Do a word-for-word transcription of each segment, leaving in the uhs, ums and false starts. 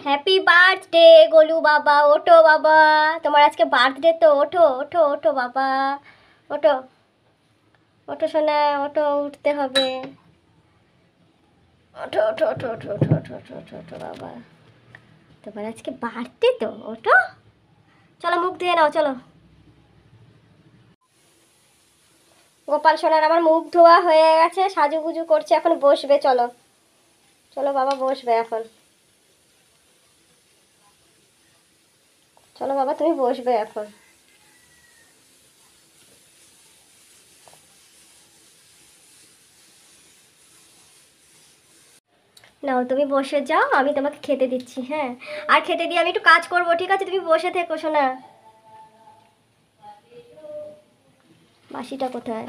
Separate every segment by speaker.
Speaker 1: Happy birthday Golu বাবা, ওঠো বাবা, তোমার আজকে বার্থডে তো, ওঠো ওঠো ওঠো বাবা, ওঠো ওঠো সোনা, ওঠো, উঠতে হবে, ওঠো ওঠো ওঠো ওঠো ওঠো ওঠো ওঠো ওঠো ওঠো বাবা, তোমার আজকে বার্থডে তো, ওঠো, চলো মুখ ধুয়ে নাও, চলো। গোপাল সোনার আমার মুখ ধোয়া হয়ে গেছে, সাজুগুজু করছে, এখন বসবে, চলো চলো বাবা, বসবে এখন, চলো বাবা তুমি বসবে এখন। নাও তুমি বসে যাও, আমি তোমাকে খেতে দিচ্ছি, হ্যাঁ, আর খেতে দিয়ে আমি একটু কাজ করবো, ঠিক আছে, তুমি বসে থেকো সোনা। বাসিটা কোথায়?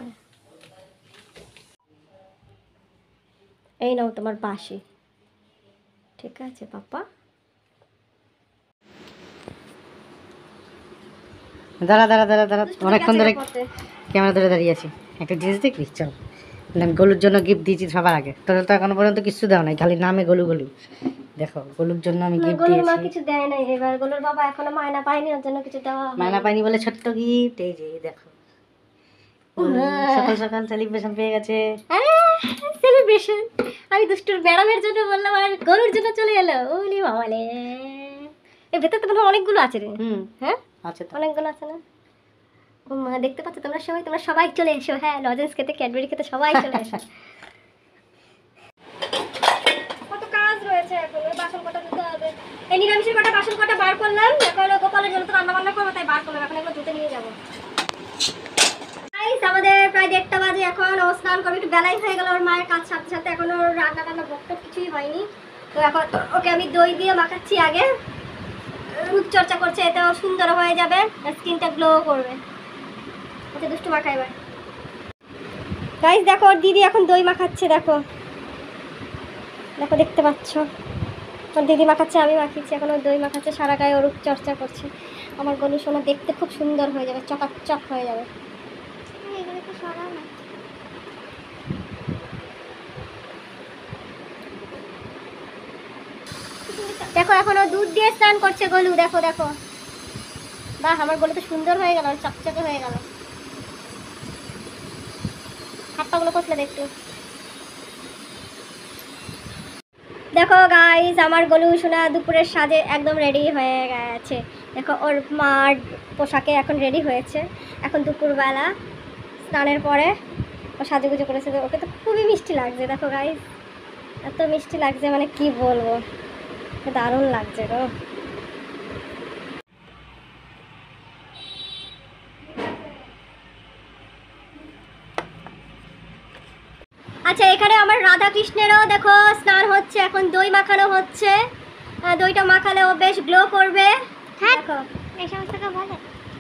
Speaker 1: এই নাও তোমার বাসি, ঠিক আছে পাপা।
Speaker 2: দাঁড়া দাঁড়া দাঁড়া দাঁড়া অনেকক্ষণ ধরে ক্যামেরা ধরে দাঁড়িয়ে আছি, একটা জিনিস দেখবি? চল, আমি গলুর জন্য গিফট দিয়েছি সবার আগে, তোদের তো এখনো পর্যন্ত কিছু দেওয়া নাই, খালি নামে গলু গলু। দেখো গলুর জন্য আমি গিফট দিয়েছি।
Speaker 1: মা কিছু দেয় নাই এবার, গলুর বাবা এখনো মায়না পায়নি, ওর জন্য কিছু দেওয়া
Speaker 2: মায়না পায়নি বলে ছোট্ট গিফট, এই যে দেখো সকাল সকাল সেলিব্রেশন পেয়ে গেছে।
Speaker 1: সেলিব্রেশন আমি দুষ্টুর ম্যাডামের জন্য বললাম, আর গলুর জন্য চলে এলো, ওলি বাবালে, এর ভেতর তো অনেকগুলো আছে রে। হুম, হ্যাঁ আছে তো, অনেকগুলো আছে না? মা দেখতে পাচ্ছ তোমরা সবাই, তোমরা সবাই চলে এসো, হ্যাঁ, লজেন্স খেতে, ক্যাডবেরি খেতে সবাই চলে এসো। কত কাজ রয়েছে এখন, ওই বাসন কটা ধুতে হবে, এই নিরামিষের কটা বাসন কটা বার করলাম, এখন গোপালের জন্য তো রান্না বান্না করবো, তাই বার করলাম, এখন এগুলো ধুতে নিয়ে যাবো। আমাদের প্রায় দেড়টা বাজে, এখন ও স্নান করবে, একটু বেলাই হয়ে গেল, ওর মায়ের কাজ সাথে সাথে এখন ওর রান্না টান্না বকটক কিছুই হয়নি, তো এখন ওকে আমি দই দিয়ে মাখাচ্ছি আগে, রূপচর্চা করছে, এতেও সুন্দর হয়ে যাবে, স্কিনটা গ্লো করবে। আচ্ছা দুষ্টু মাখাইবার গাইস, দেখো ওর দিদি এখন দই মাখাচ্ছে, দেখো দেখো দেখতে পাচ্ছ, ওর দিদি মাখাচ্ছে, আমি মাখিয়েছি, এখন ওর দই মাখাচ্ছে, সারা গায়ে ওর রূপচর্চা করছে। আমার গলু সোনা দেখতে খুব সুন্দর হয়ে যাবে, চকাচক হয়ে যাবে। দেখো এখন ও দুধ দিয়ে স্নান করছে গলু, দেখো দেখো, বাহ আমার গলু তো সুন্দর হয়ে গেল, চকচকে হয়ে গেল। হাত পাগুলো কষলে দেখতে, দেখো গাইস আমার গলু সোনা দুপুরের সাজে একদম রেডি হয়ে গেছে, দেখো ওর মার পোশাকে এখন রেডি হয়েছে, এখন দুপুরবেলা স্নানের পরে ও সাজুগুজু করেছে, ওকে তো খুবই মিষ্টি লাগছে, দেখো গাইস এত মিষ্টি লাগছে মানে কি বলবো, দারুণ লাগছে গো। আচ্ছা এখানে আমার রাধা কৃষ্ণেরও দেখো স্নান হচ্ছে, এখন দই মাখানো হচ্ছে, দইটা মাখালে ও বেশ গ্লো করবে, দেখো এই সমস্তটা বলে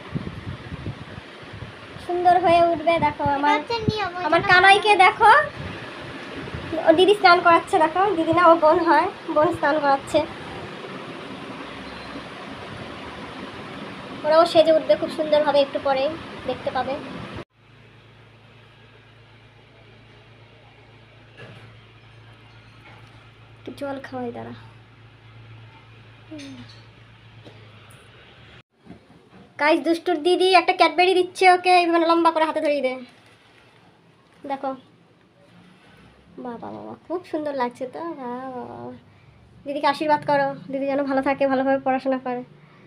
Speaker 1: সুন্দর হয়ে উঠবে। দেখো আমার আমার কানাইকে দেখো, ও দিদি স্নান করাচ্ছে, দেখো দিদি না ও বোন হয়, বোন স্নান করাচ্ছে, ওরাও সেজে উঠবে খুব সুন্দর হবে, একটু পরেই দেখতে পাবে। জল খাওয়াই দাঁড়া, গাইস দুষ্টুর দিদি একটা ক্যাডবেরি দিচ্ছে ওকে, এইভাবে লম্বা করে হাতে ধরিয়ে দে, দেখো বাবা বাবা খুব সুন্দর লাগছে তো, বাবা দিদিকে আশীর্বাদ করো, দিদি যেন ভালো থাকে, ভালোভাবে পড়াশোনা করে।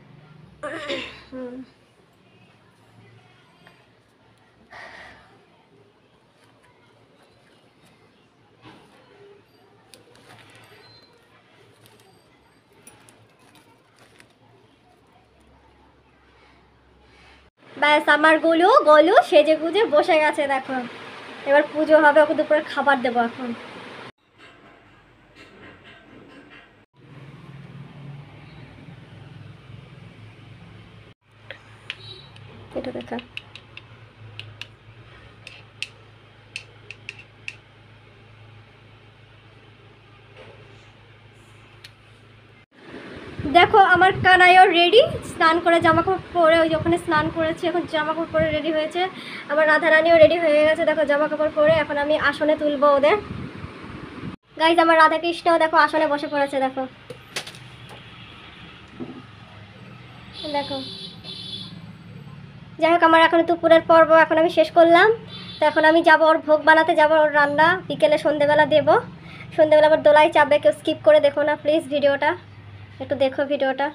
Speaker 1: ব্যাস আমার গলু গলু সেজে গুজে বসে গেছে, দেখো এবার পুজো হবে, ওকে দুপুরে খাবার দেবো এখন। এটা দেখা দেখো আমার কানাইও রেডি, স্নান করে জামা কাপড় পরে, ওই ওখানে স্নান করেছে, এখন জামা কাপড় পরে রেডি হয়েছে, আমার রাধা রানীও রেডি হয়ে গেছে, দেখো জামা কাপড় পরে, এখন আমি আসনে তুলবো ওদের। গাইজ আমার রাধা কৃষ্ণও দেখো আসনে বসে পড়েছে, দেখো দেখো, যাই হোক আমার এখন দুপুরের পর্ব এখন আমি শেষ করলাম। তো এখন আমি যাবো ওর ভোগ বানাতে, যাবো ওর রান্না বিকেলে সন্ধেবেলা দেবো। সন্ধেবেলা আবার দোলাই চাপবে, কেউ স্কিপ করে দেখো না প্লিজ, ভিডিওটা একটু দেখো ভিডিওটা।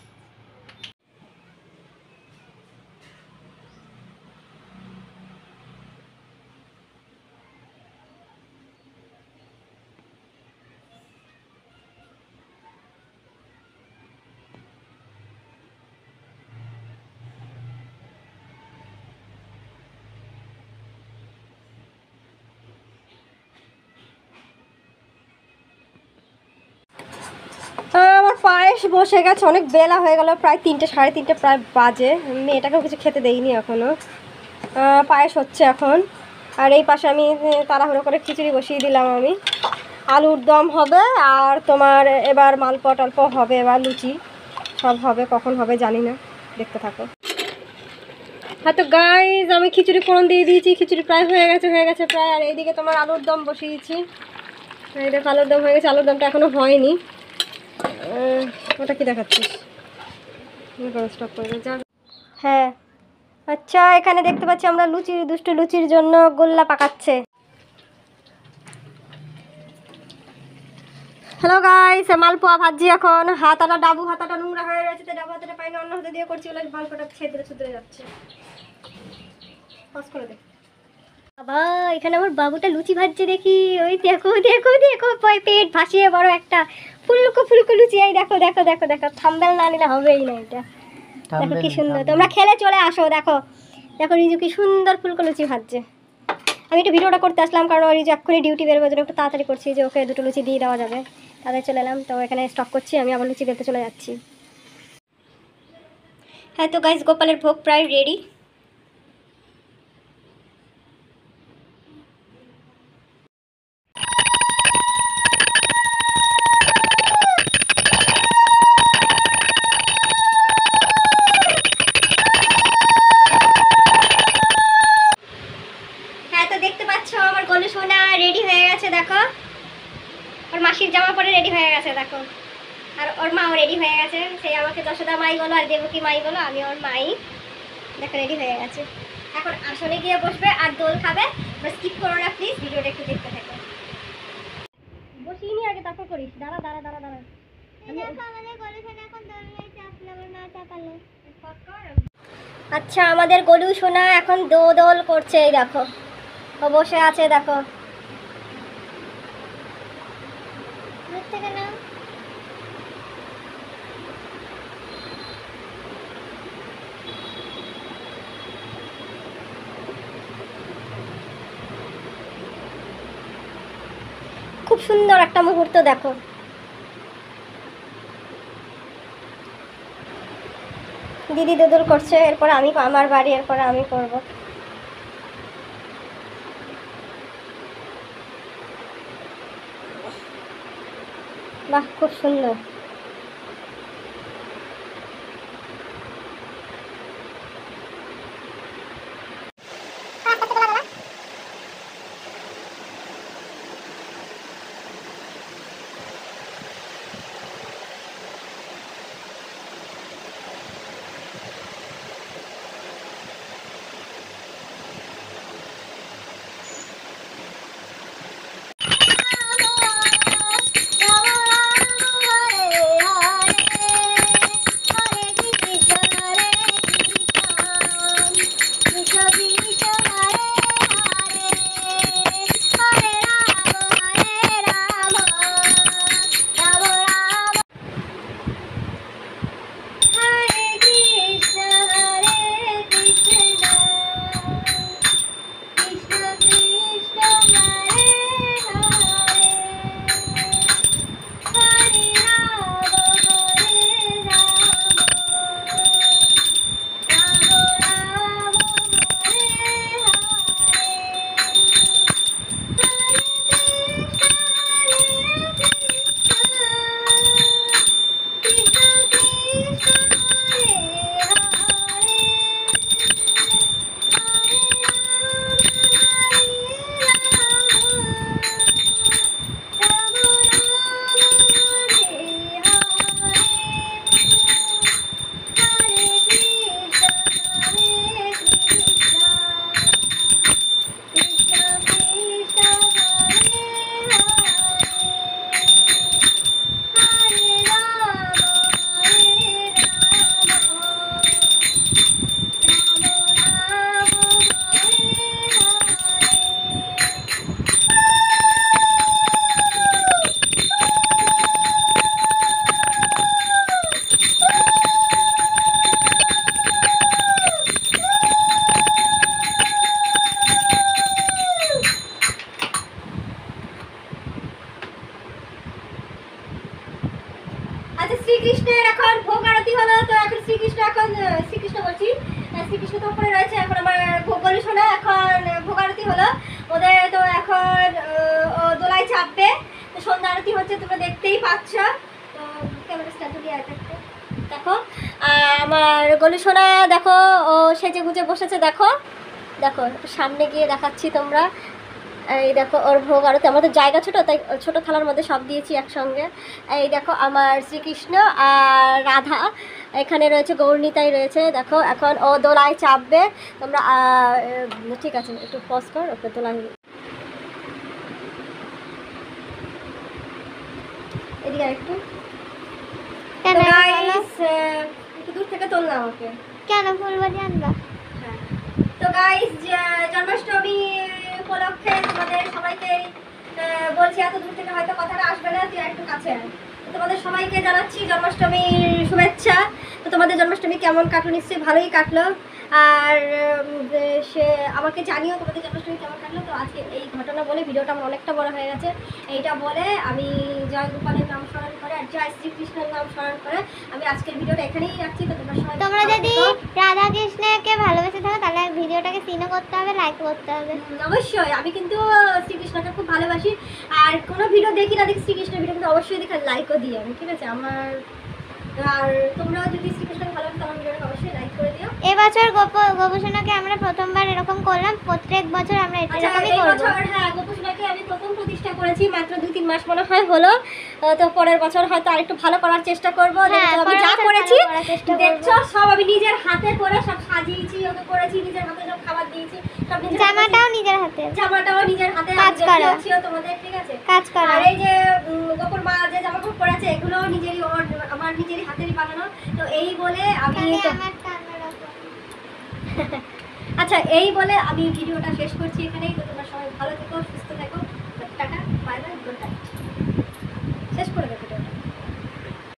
Speaker 1: আমার পায়েস বসে গেছে, অনেক বেলা হয়ে গেল, প্রায় তিনটে সাড়ে তিনটে প্রায় বাজে। মেয়েটাকেও কিছু খেতে দেইনি এখনও। পায়েস হচ্ছে এখন। আর এই পাশে আমি তাড়াহুড়ো করে খিচুড়ি বসিয়ে দিলাম আমি। আলুর দম হবে আর তোমার এবার মালপোয়া টালপোয়া হবে, এবার লুচি সব হবে, কখন হবে জানি না, দেখতে থাকো। হ্যাঁ তো গাইজ আমি খিচুড়ি ফোড়ন দিয়ে দিয়েছি, খিচুড়ি প্রায় হয়ে গেছে হয়ে গেছে প্রায়। আর এইদিকে তোমার আলুর দম বসিয়েছি, এই দেখো আলুর দম হয়ে গেছে, আলুর দমটা এখনও হয়নি। ওটা কি দেখাচ্ছিস? স্টপ করে যা। হ্যাঁ আচ্ছা, এখানে দেখতে পাচ্ছি আমরা লুচি, দুষ্টু লুচির জন্য গোল্লা পাকাচ্ছে। হ্যালো গাইস, মালপোয়া ভাজি এখন। হাতাটা ডাবু হাতাটা নোংরা হয়ে গেছে, তো ডাবু হাতাটা পাইনি, অন্য হাতে দিয়ে করছি বলে মালপোয়াটা ছেদরে ছেদরে যাচ্ছে। পাস করে দে বাবা। এখানে আমার বাবুটা লুচি ভাজছে দেখি, ওই দেখো দেখো দেখো পেট ভাসিয়ে বড় একটা ফুলকো ফুলকো লুচি। এই দেখো দেখো দেখো দেখো, থাম্বনেল না নিলে হবেই না এটা। দেখো কি সুন্দর, তোমরা খেলে চলে আসো। দেখো দেখো রিজু কি সুন্দর ফুলকো লুচি ভাজছে। আমি একটু ভিডিওটা করতে আসলাম কারণ রিজু এক্ষুনি ডিউটি বেরোবার জন্য একটু তাড়াতাড়ি করছি, যে ওকে দুটো লুচি দিয়ে দেওয়া যাবে। তাদের চলে এলাম, তো এখানে স্টপ করছি, আমি আবার লুচি বেলতে চলে যাচ্ছি। হ্যাঁ তো গাইস, গোপালের ভোগ প্রায় রেডি। আমার গলু সোনা রেডি হয়ে গেছে, দেখো ওর মাসির জামা পরে রেডি হয়ে গেছে দেখো। আর ওর মাও রেডি হয়ে গেছে, সেই আমাকে যশোদা মাই বলো আর দেবকী মাই বলো, আমি ওর মাই। দেখো রেডি হয়ে গেছে, এখন আসনে গিয়ে বসবে আর দোল খাবে। স্কিপ করো না প্লিজ, ভিডিওটা একটু দেখতে থাকো। বসিয়ে নি আগে তারপর করিস। দাঁড়া দাঁড়া দাঁড়া দাঁড়া আচ্ছা আমাদের গলু সোনা এখন দো দোল করছে, এই দেখো ও বসে আছে দেখো। খুব সুন্দর একটা মুহূর্ত দেখো। দিদি দোদল করছে, এরপর আমি আমার বাড়ি, এরপর আমি করব। বাহ খুব সুন্দর। আচ্ছা শ্রীকৃষ্ণের এখন ভোগ আরতি হলো, তো এখন শ্রীকৃষ্ণ এখন শ্রীকৃষ্ণ বলছি শ্রীকৃষ্ণ তো উপরে রয়েছে, এখন আমার ভোগ শোনা এখন ভোগ আরতি হলো ওদের, তো এখন দোলায় চাপবে, তো সন্ধ্যা আরতি হচ্ছে তোমরা দেখতেই পাচ্ছ। তো ক্যামেরা স্ট্যান্ড দিয়ে একটা দেখো আমার গলু সোনা, দেখো ও সেজে গুজে বসেছে, দেখো দেখো সামনে গিয়ে দেখাচ্ছি তোমরা, এই দেখো ওর ভোগ আরতি, আমাদের জায়গা ছোট তাই ছোট থালার মধ্যে সব দিয়েছি একসঙ্গে। এই দেখো আমার শ্রীকৃষ্ণ আর রাধা এখানে রয়েছে, গৌরনীতাই রয়েছে, দেখো এখন ও দোলায় চাপবে। তোমরা ঠিক আছে একটু পজ কর, ওকে দোলায় এদিকে একটু একটু দূর থেকে তোল না আমাকে,
Speaker 3: কেন ফুলবাড়ি আনবা?
Speaker 1: হ্যাঁ তো গাইস জন্মাষ্টমী উপলক্ষে তোমাদের সবাইকে বলছি, এত দূর থেকে হয়তো কথাটা আসবে না, তুই একটু কাছে আয়। তোমাদের সবাইকে জানাচ্ছি জন্মাষ্টমীর শুভেচ্ছা। তো তোমাদের জন্মাষ্টমী কেমন কাটলো, নিশ্চয়ই ভালোই কাটলো, আর সে আমাকে জানিও তোমাদের জন্মাষ্টমী কেমন কাটলো। তো আজকে এই ঘটনা বলে ভিডিওটা আমার অনেকটা বড় হয়ে গেছে, এইটা বলে আমি জয় গোপালের নাম স্মরণ করে আর জয় শ্রীকৃষ্ণের নাম স্মরণ করে আমি আজকের ভিডিওটা এখানেই রাখছি। তো তোমরা সবাই
Speaker 3: তোমরা যদি রাধা কৃষ্ণকে ভালোবেসে থাকো তাহলে ভিডিওটাকে সিনও করতে হবে, লাইক করতে হবে।
Speaker 1: অবশ্যই আমি কিন্তু শ্রীকৃষ্ণকে খুব ভালোবাসি, আর কোনো ভিডিও দেখি না দেখি শ্রীকৃষ্ণের ভিডিও কিন্তু অবশ্যই দেখে লাইকও দিই আমি, ঠিক আছে আমার। আর তোমরাও যদি শ্রীকৃষ্ণকে ভালোবাসো আমার ভিডিওটা অবশ্যই লাইক করে দিও।
Speaker 3: এবছর গোপোষণাকে আমরা প্রথমবার এরকম করলাম, প্রত্যেক বছর আমরা এরকমই করব।
Speaker 1: বছর হ্যাঁ গোপোষণাকে আমি প্রথম প্রতিষ্ঠা করেছি, মাত্র দুই তিন মাস মনে হয় হলো, তো পরের বছর হয়তো আরেকটু ভালো করার চেষ্টা করব। আমি যা করেছি দেখছো সব আমি নিজের হাতে করে সব সাজিয়েছি, ওকে করেছি, নিজের হাতে সব খাবার দিয়েছি, সব নিজের
Speaker 3: জামাটাও নিজের হাতে,
Speaker 1: জামাটাও নিজের হাতে
Speaker 3: কাজ করেছি
Speaker 1: তোমাদের, ঠিক আছে
Speaker 3: কাজ করা।
Speaker 1: আর এই যে গোপুর মা যে জামা কাপড় পরেছে এগুলো নিজেরই, ওর আমার নিজেরই হাতেরই বানানো। তো এই বলে আমি আচ্ছা এই বলে আমি ভিডিওটা শেষ করছি এখানেই। তো তোমরা সবাই ভালো থেকো।